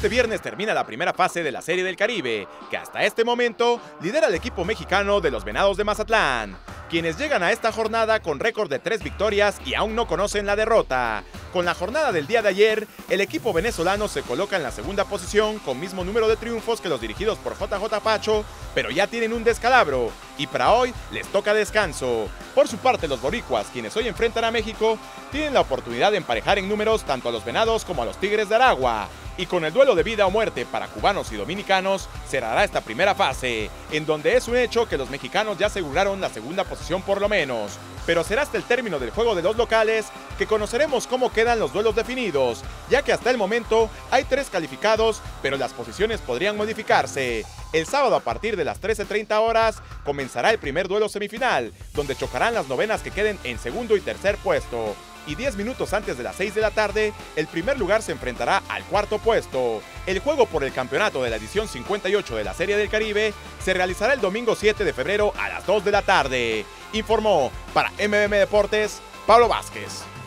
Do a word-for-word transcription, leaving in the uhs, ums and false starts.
Este viernes termina la primera fase de la Serie del Caribe, que hasta este momento lidera el equipo mexicano de los Venados de Mazatlán, quienes llegan a esta jornada con récord de tres victorias y aún no conocen la derrota. Con la jornada del día de ayer, el equipo venezolano se coloca en la segunda posición con mismo número de triunfos que los dirigidos por J J Pacho, pero ya tienen un descalabro y para hoy les toca descanso. Por su parte, los boricuas, quienes hoy enfrentan a México, tienen la oportunidad de emparejar en números tanto a los Venados como a los Tigres de Aragua. Y con el duelo de vida o muerte para cubanos y dominicanos, cerrará esta primera fase, en donde es un hecho que los mexicanos ya aseguraron la segunda posición por lo menos. Pero será hasta el término del juego de los locales que conoceremos cómo quedan los duelos definidos, ya que hasta el momento hay tres calificados, pero las posiciones podrían modificarse. El sábado a partir de las trece treinta horas comenzará el primer duelo semifinal, donde chocarán las novenas que queden en segundo y tercer puesto. Y diez minutos antes de las seis de la tarde, el primer lugar se enfrentará al cuarto puesto. El juego por el campeonato de la edición cincuenta y ocho de la Serie del Caribe se realizará el domingo siete de febrero a las dos de la tarde. Informó para M M Deportes, Pablo Vázquez.